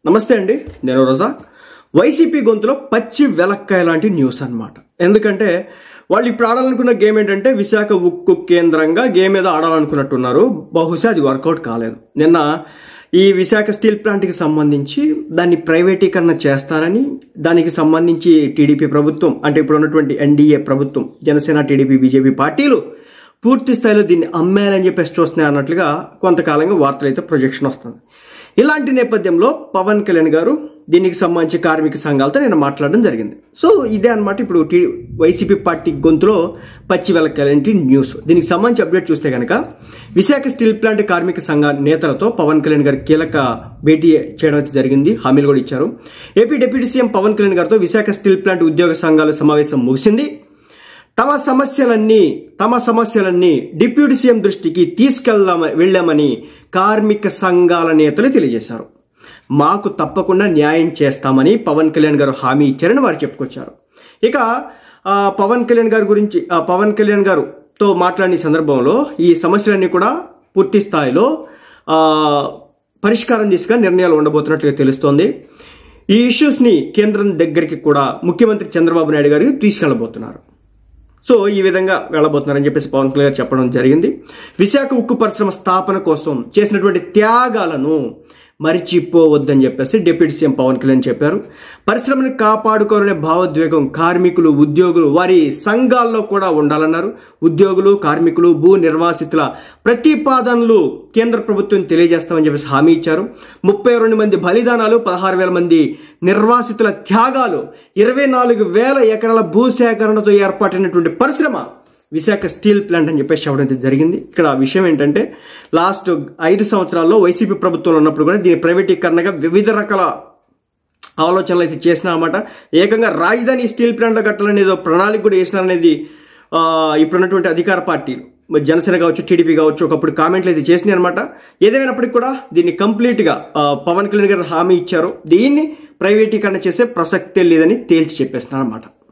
నమస్తే అండి, నేను రజాక్. వైసీపీ గొంతులో పచ్చి వెలక్కాయ లాంటి న్యూస్ అన్నమాట. ఎందుకంటే వాళ్ళు ఇప్పుడు ఆడాలనుకున్న గేమ్ ఏంటంటే విశాఖ ఉక్కు కేంద్రంగా గేమ్ ఏదో ఆడాలనుకున్నట్టున్నారు. బహుశా అది వర్కౌట్ కాలేదు. నిన్న ఈ విశాఖ స్టీల్ ప్లాంట్కి సంబంధించి దాన్ని ప్రైవేటీకరణ చేస్తారని, దానికి సంబంధించి టీడీపీ ప్రభుత్వం అంటే ఇప్పుడు ఉన్నటువంటి ఎన్డీఏ ప్రభుత్వం, జనసేన, టీడీపీ, బీజేపీ పార్టీలు పూర్తి స్థాయిలో దీన్ని అమ్మేయాలని చెప్పేసి చూస్తున్నాయి అన్నట్లుగా కొంతకాలంగా వార్తలు అయితే ప్రొజెక్షన్ వస్తుంది. ఇలాంటి నేపథ్యంలో పవన్ కళ్యాణ్ గారు దీనికి సంబంధించి కార్మిక సంఘాలతో నేను మాట్లాడడం జరిగింది. సో ఇదే అనమాట ఇప్పుడు వైసీపీ పార్టీ గొంతులో పచ్చి వెలక్కాయలాంటి న్యూస్. దీనికి సంబంధించి అప్డేట్ చూస్తే కనుక విశాఖ స్టీల్ ప్లాంట్ కార్మిక సంఘ నేతలతో పవన్ కళ్యాణ్ గారు కీలక భేటీ చేయడం అయితే జరిగింది. హామీలు కూడా ఇచ్చారు. AP deputy CM Pawan Kalyan గారితో విశాఖ స్టీల్ ప్లాంట్ ఉద్యోగ సంఘాల సమావేశం ముగిసింది. తమ సమస్యలన్నీ డిప్యూటీ సీఎం దృష్టికి వెళ్లామని కార్మిక సంఘాల నేతలు తెలియజేశారు. మాకు తప్పకుండా న్యాయం చేస్తామని పవన్ కళ్యాణ్ గారు హామీ ఇచ్చారని వారు చెప్పుకొచ్చారు. ఇక పవన్ కళ్యాణ్ గారుతో మాట్లాడిన సందర్భంలో ఈ సమస్యలన్నీ కూడా పూర్తి స్థాయిలో పరిష్కారం దిశగా నిర్ణయాలు ఉండబోతున్నట్లుగా తెలుస్తోంది. ఈ ఇష్యూస్ ని కేంద్రం దగ్గరికి కూడా ముఖ్యమంత్రి చంద్రబాబు నాయుడు గారికి తీసుకెళ్లబోతున్నారు. సో ఈ విధంగా వెళ్ళబోతున్నారని చెప్పేసి పవన్ కళ్యాణ్ గారు చెప్పడం జరిగింది. విశాఖ ఉక్కు పరిశ్రమ స్థాపన కోసం చేసినటువంటి త్యాగాలను మరిచిపోవద్దని చెప్పేసి డిప్యూటీ సీఎం పవన్ కళ్యాణ్ చెప్పారు. పరిశ్రమను కాపాడుకోవాలనే భావోద్వేగం కార్మికులు, ఉద్యోగులు, వారి సంఘాల్లో కూడా ఉండాలన్నారు. ఉద్యోగులు, కార్మికులు, భూ నిర్వాసితుల ప్రతిపాదనలు కేంద్ర ప్రభుత్వం తెలియజేస్తామని చెప్పేసి హామీ ఇచ్చారు. 32 మంది బలిదానాలు, 16,000 మంది నిర్వాసితుల త్యాగాలు, 24,000 ఎకరాల భూసేకరణతో ఏర్పాటైనటువంటి పరిశ్రమ విశాఖ స్టీల్ ప్లాంట్ అని చెప్పేసి చెప్పడం జరిగింది. ఇక్కడ విషయం ఏంటంటే లాస్ట్ 5 సంవత్సరాల్లో వైసీపీ ప్రభుత్వంలో ఉన్నప్పుడు కూడా దీని ప్రైవేటీకరణగా వివిధ రకాల ఆలోచనలు అయితే చేసినారన్నమాట. ఏకంగా రాజధాని స్టీల్ ప్లాంట్లో కట్టాలని ఏదో ప్రణాళిక కూడా వేసినారనేది ఇప్పుడున్నటువంటి అధికార పార్టీలు, జనసేన కావచ్చు, టీడీపీ కావచ్చు, ఒకప్పుడు కామెంట్లు అయితే చేసినాయి అనమాట. ఏదేమైనప్పటికీ కూడా దీన్ని కంప్లీట్గా పవన్ కళ్యాణ్ గారు హామీ ఇచ్చారు. దీన్ని ప్రైవేటీకరణ చేసే ప్రసక్తే లేదని తేల్చి చెప్పేస్తున్నారు అనమాట.